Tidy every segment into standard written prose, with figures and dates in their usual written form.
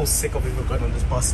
sick of people going on this bus.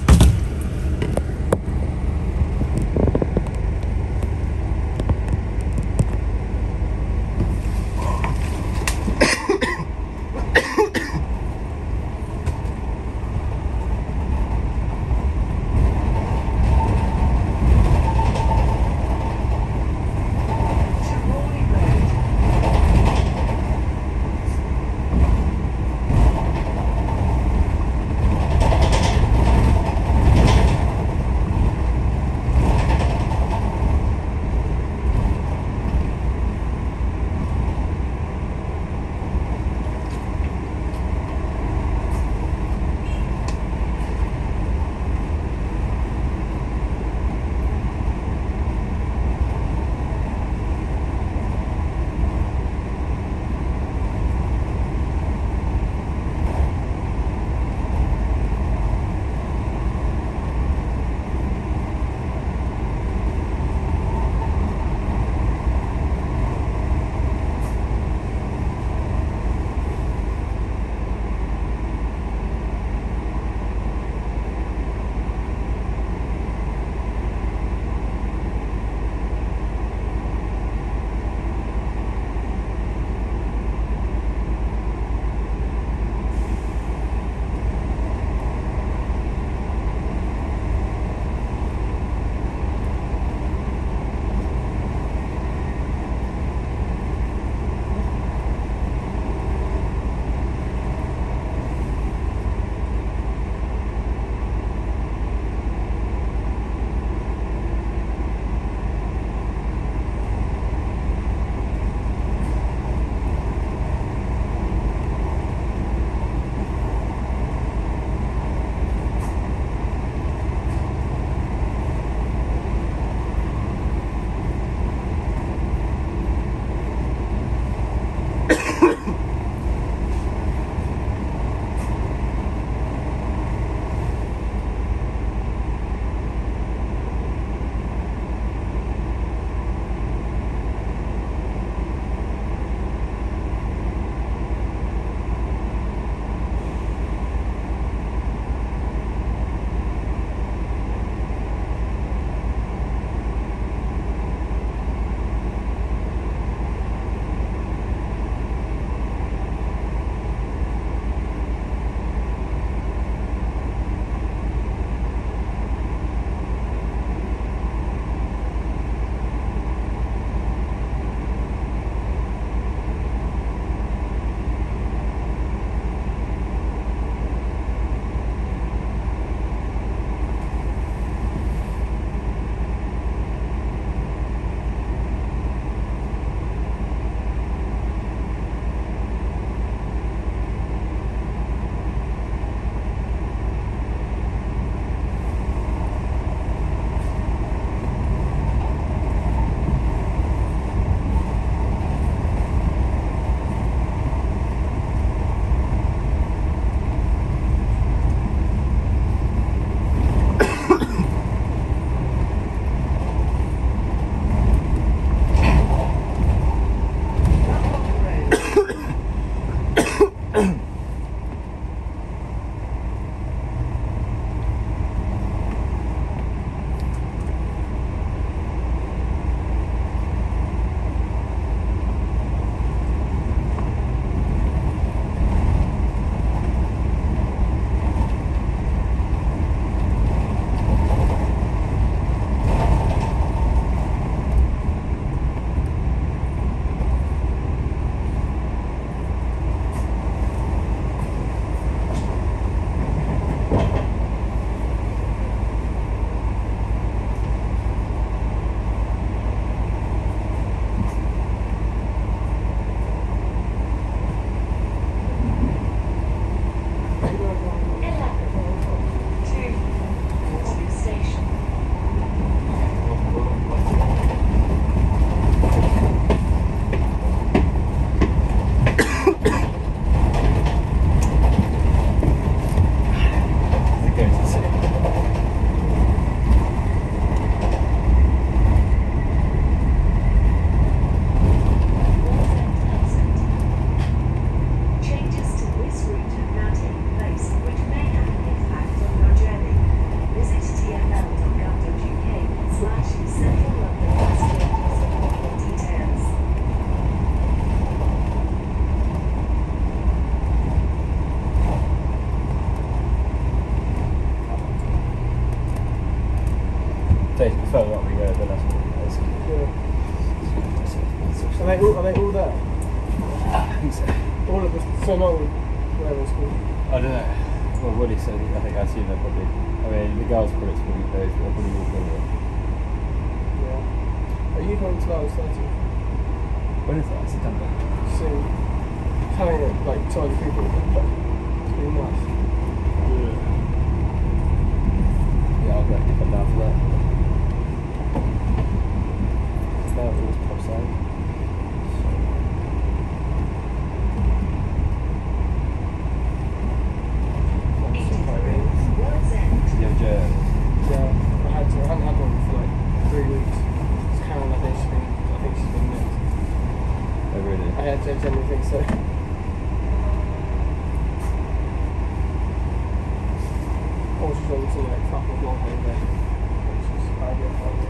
basically further up we go, then that's what it is. Yeah. Are they all there? I think so. All of us, so not all, whatever it's called. I don't know. Well, Woody said, I think I assume they're probably, I mean, the girls' products will be closed, but they'll probably all go there. Yeah. Are you going to Sloane 30? When is that? September? Soon. Having it like 200 people. It's pretty nice. Yeah, I'll definitely come down for that. Now it always pops out. Yeah, I hadn't had one for like 3 weeks. It's Karen, I think she's been nicked. Oh really? I genuinely think so. Or she's on to like fucking long holiday. Which is ideal.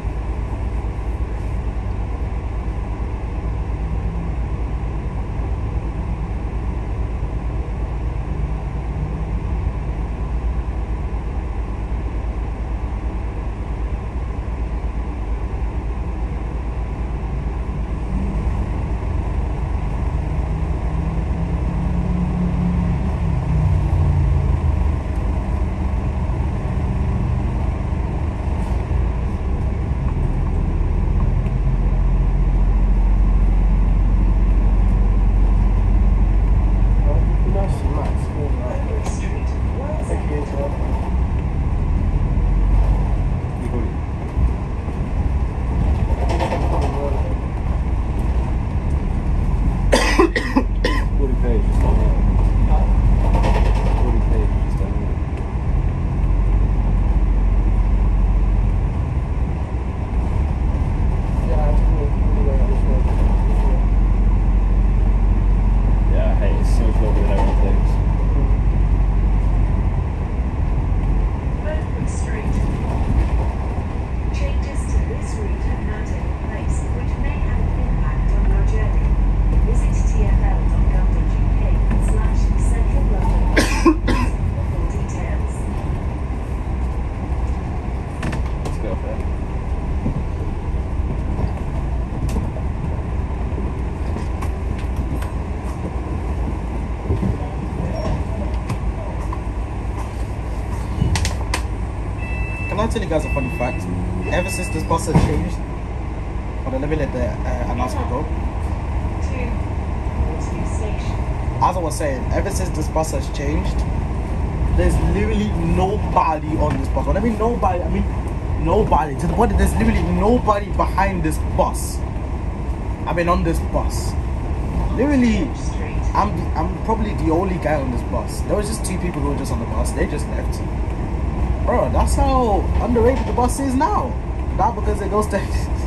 Can I tell you guys a funny fact? Ever since this bus has changed, hold on, let me let the announcement go. As I was saying, ever since this bus has changed, there's literally nobody on this bus. When I mean nobody, I mean nobody. To the point that there's literally nobody behind this bus. I've been on this bus. Literally, I'm probably the only guy on this bus. There was just 2 people who were just on the bus. They just left. Bro, that's how underrated the bus is now. Not because it goes to...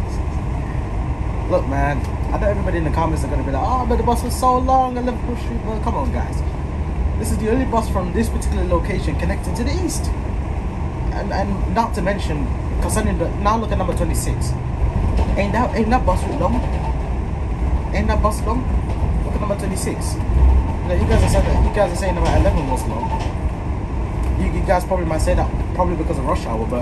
Look, man, I know everybody in the comments are going to be like, oh, but the bus was so long at Liverpool Street. But come on, guys. This is the only bus from this particular location connecting to the east. And not to mention, concerning the... Now look at number 26. Ain't that bus route long? Ain't that bus long? Look at number 26. You guys are saying number 11 was long. You guys probably might say that probably because of rush hour, but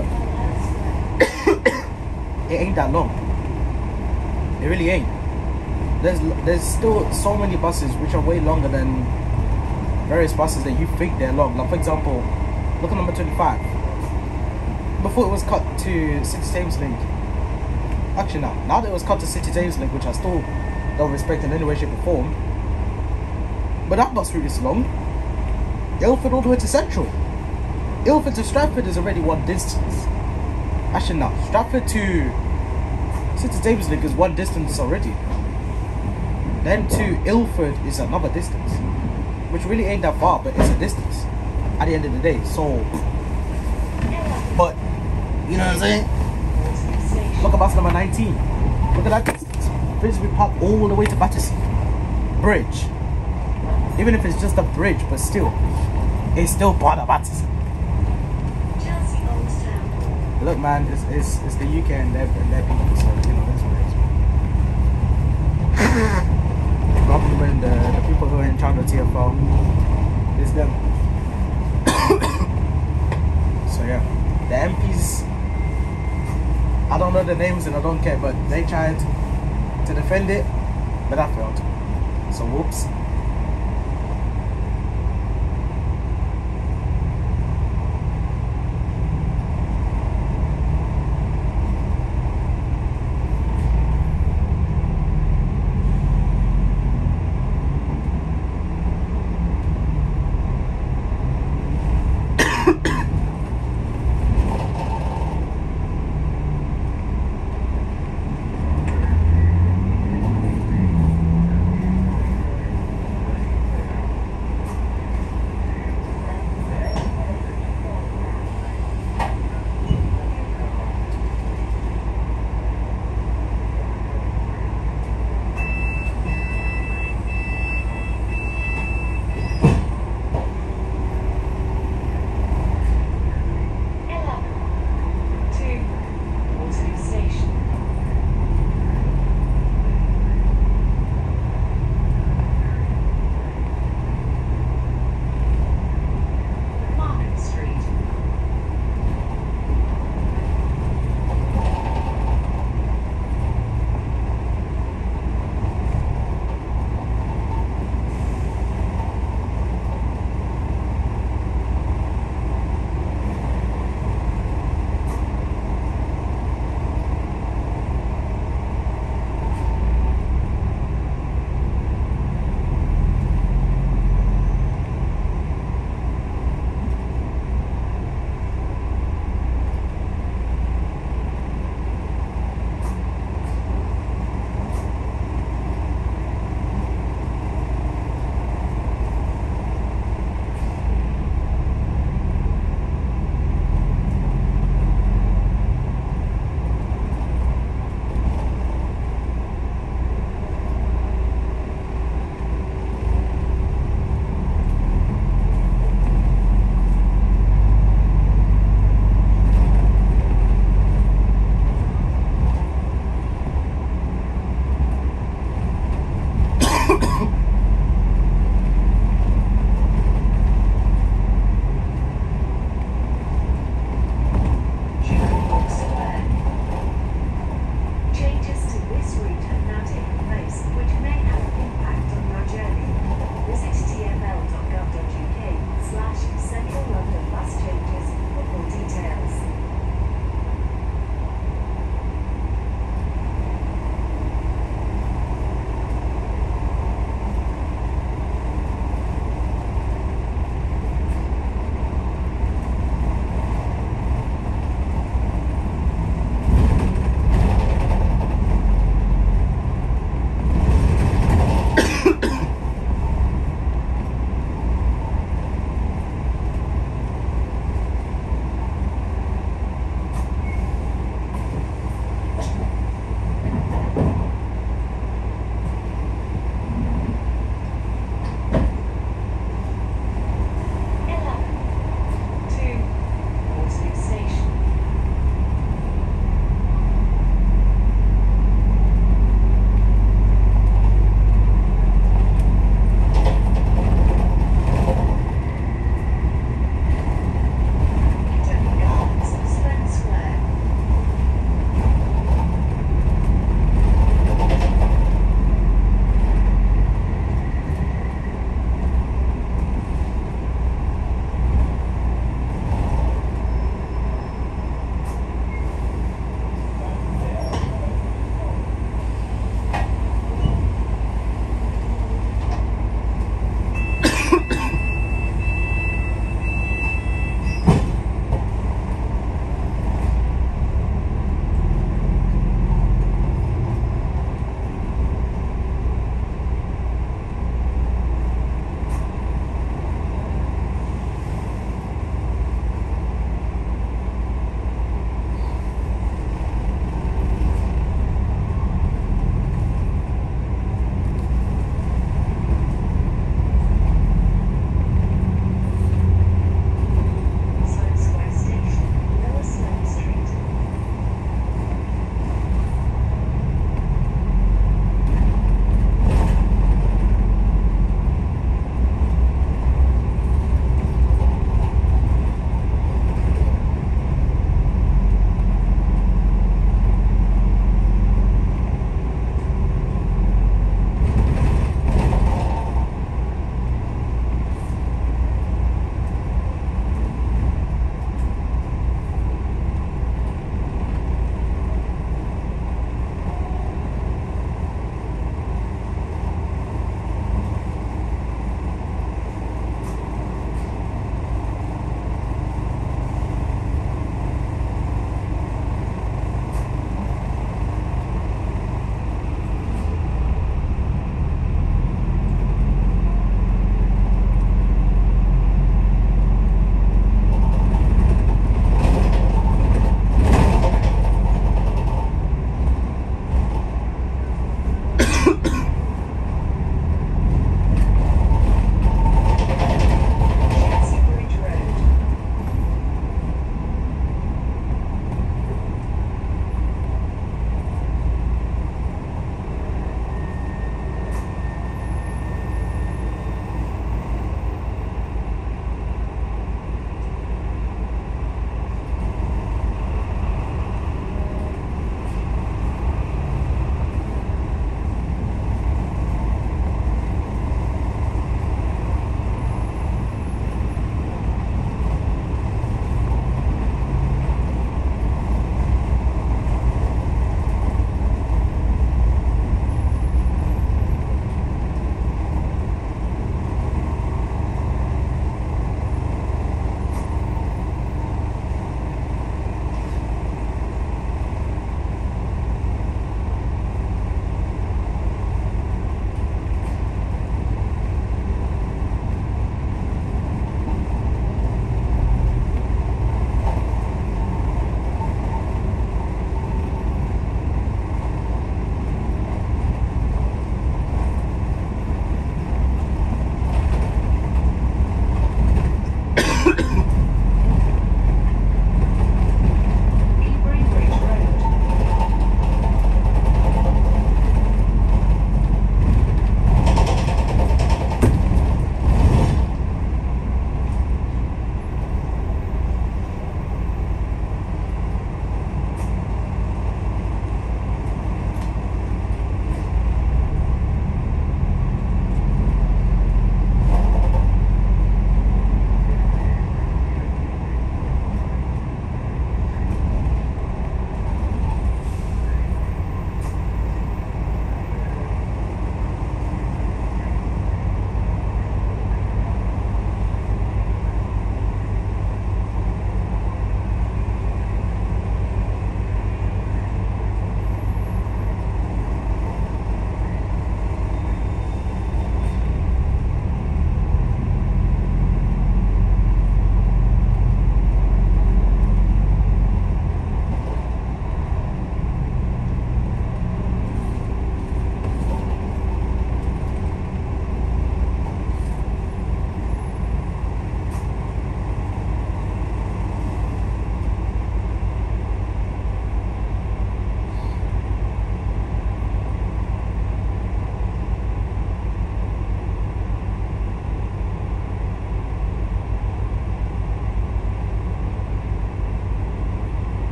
it ain't that long. It really ain't. There's still so many buses which are way longer than various buses that you think they're long. Like for example, look at number 25. Before it was cut to City Thames Link. Actually now that it was cut to City Thames Link, which I still don't respect in any way, shape or form. But that bus route is long. Ilford all the way to Central. Ilford to Stratford is already one distance. Actually no, Stratford to City Thames Link is one distance already. Then to Ilford is another distance, which really ain't that far, but it's a distance at the end of the day. So, but you know what I'm saying? Look at bus number 19. Look at that distance. Finsbury Park all the way to Battersea Bridge. Even if it's just a bridge, but still, it's still part of Battersea. Look, man, it's the UK and their people, so you know that's what it is. Probably the people who are in charge of TFL, it's them. So yeah, the MPs I don't know the names and I don't care, but they tried to defend it, but I failed. So whoops.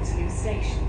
Waterloo Station.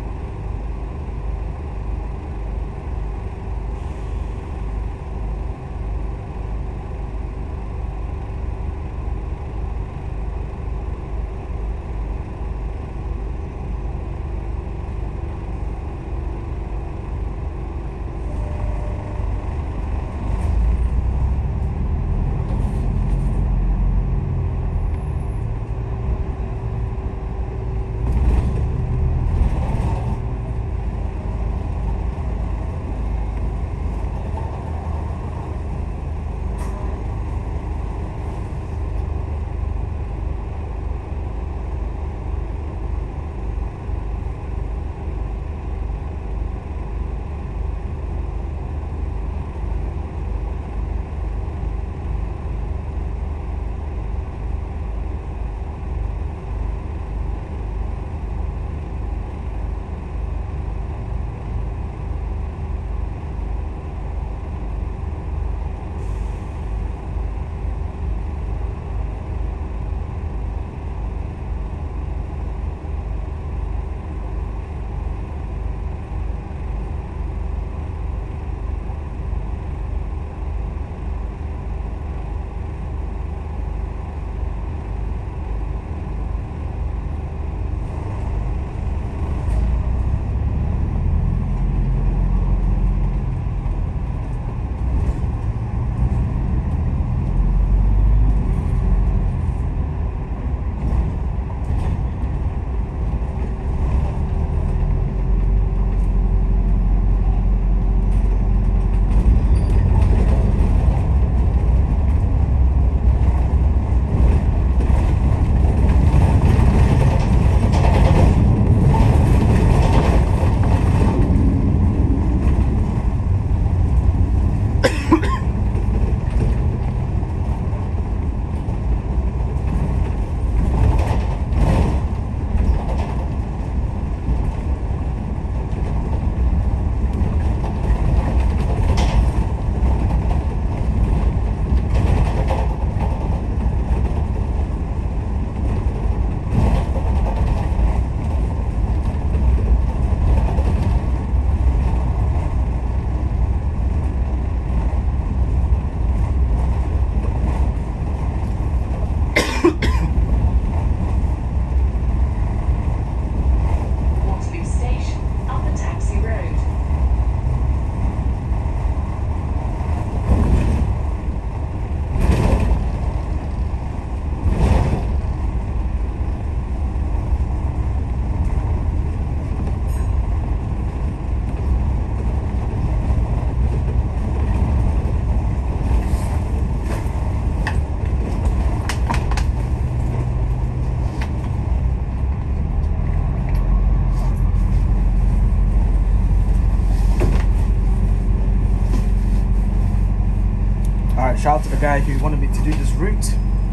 Shout out to the guy who wanted me to do this route.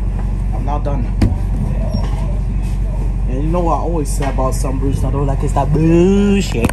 I'm now done. And you know what I always say about some routes I don't like, is that bullshit.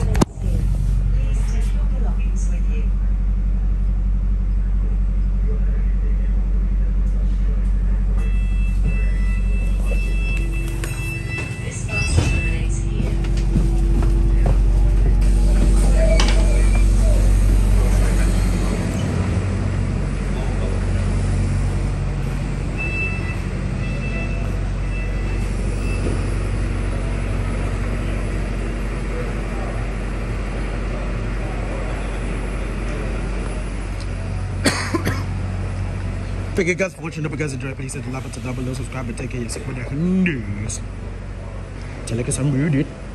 Thank you guys for watching. Hope you guys enjoyed. Please hit the like button down below, subscribe, and take care. You're sick with the news. Tell like I'm rude.